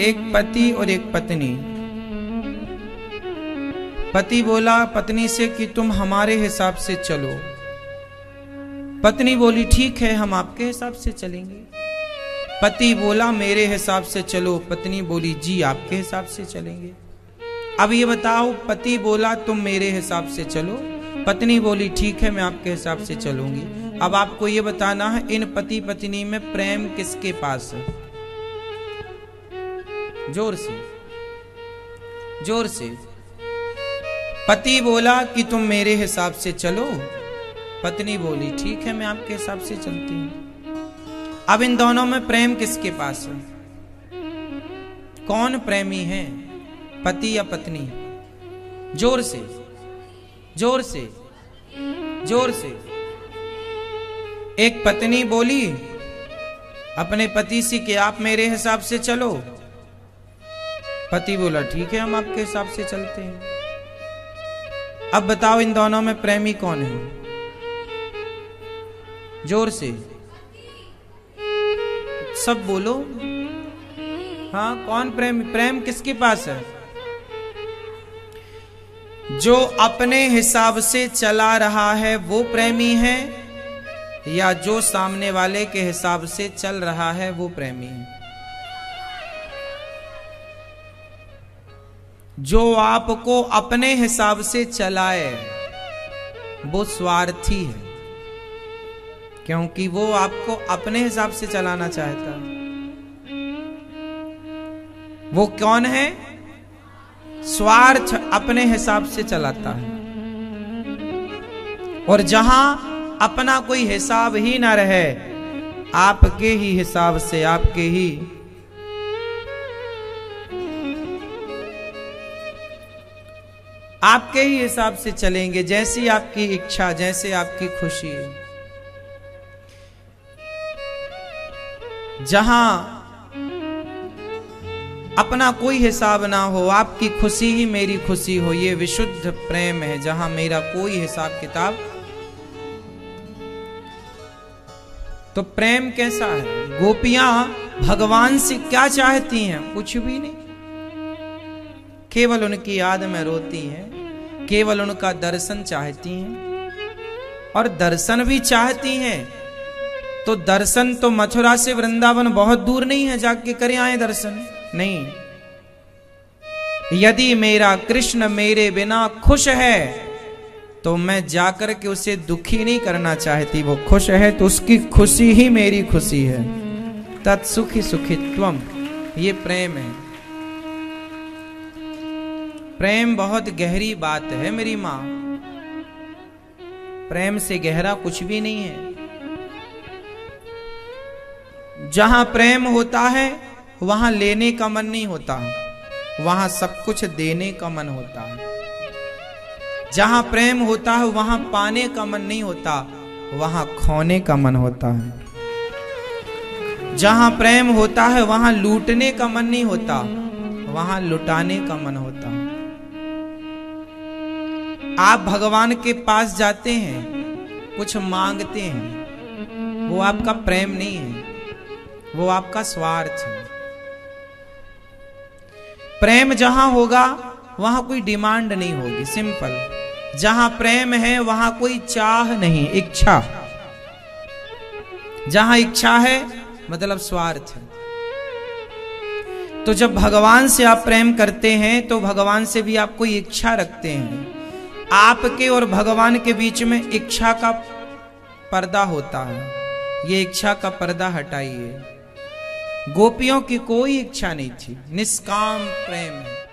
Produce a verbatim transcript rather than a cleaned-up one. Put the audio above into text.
एक पति और एक पत्नी। पति बोला पत्नी से कि तुम हमारे हिसाब से चलो। पत्नी बोली ठीक है, हम आपके हिसाब से चलेंगे। पति बोला मेरे हिसाब से चलो। पत्नी बोली जी आपके हिसाब से चलेंगे। अब ये बताओ, पति बोला तुम मेरे हिसाब से चलो, पत्नी बोली ठीक है मैं आपके हिसाब से चलूंगी। अब आपको ये बताना है इन पति पत्नी में प्रेम किसके पास है? जोर से, जोर से। पति बोला कि तुम मेरे हिसाब से चलो, पत्नी बोली ठीक है मैं आपके हिसाब से चलती हूं। अब इन दोनों में प्रेम किसके पास है? कौन प्रेमी है, पति या पत्नी? जोर से, जोर से, जोर से। एक पत्नी बोली अपने पति से कि आप मेरे हिसाब से चलो। पति बोला ठीक है हम आपके हिसाब से चलते हैं। अब बताओ इन दोनों में प्रेमी कौन है? जोर से सब बोलो। हाँ कौन प्रेम? प्रेम किसके पास है? जो अपने हिसाब से चला रहा है वो प्रेमी है, या जो सामने वाले के हिसाब से चल रहा है वो प्रेमी है? जो आपको अपने हिसाब से चलाए वो स्वार्थी है, क्योंकि वो आपको अपने हिसाब से चलाना चाहता है। वो कौन है? स्वार्थ अपने हिसाब से चलाता है। और जहां अपना कोई हिसाब ही ना रहे, आपके ही हिसाब से, आपके ही आपके ही हिसाब से चलेंगे, जैसी आपकी इच्छा, जैसे आपकी खुशी। जहां अपना कोई हिसाब ना हो, आपकी खुशी ही मेरी खुशी हो, ये विशुद्ध प्रेम है। जहां मेरा कोई हिसाब किताब। तो प्रेम कैसा है? गोपियां भगवान से क्या चाहती हैं? कुछ भी नहीं, केवल उनकी याद में रोती हैं, केवल उनका दर्शन चाहती हैं। और दर्शन भी चाहती हैं तो दर्शन तो मथुरा से वृंदावन बहुत दूर नहीं है, जाके करे आए दर्शन। नहीं, यदि मेरा कृष्ण मेरे बिना खुश है तो मैं जाकर के उसे दुखी नहीं करना चाहती। वो खुश है तो उसकी खुशी ही मेरी खुशी है। तत्सुखी सुखित्वम, ये प्रेम है। प्रेम बहुत गहरी बात है मेरी मां। प्रेम से गहरा कुछ भी नहीं है। जहां प्रेम होता है वहां लेने का मन नहीं होता, वहां सब कुछ देने का मन होता है। जहां प्रेम होता है वहां पाने का मन नहीं होता, वहां खोने का मन होता है। जहां प्रेम होता है वहां लूटने का मन नहीं होता, वहां लुटाने का मन होता है। आप भगवान के पास जाते हैं, कुछ मांगते हैं, वो आपका प्रेम नहीं है, वो आपका स्वार्थ है। प्रेम जहां होगा वहां कोई डिमांड नहीं होगी, सिंपल। जहां प्रेम है वहां कोई चाह नहीं, इच्छा। जहां इच्छा है मतलब स्वार्थ है। तो जब भगवान से आप प्रेम करते हैं तो भगवान से भी आप कोई इच्छा रखते हैं। आपके और भगवान के बीच में इच्छा का पर्दा होता है, ये इच्छा का पर्दा हटाइए। गोपियों की कोई इच्छा नहीं थी, निष्काम प्रेम है।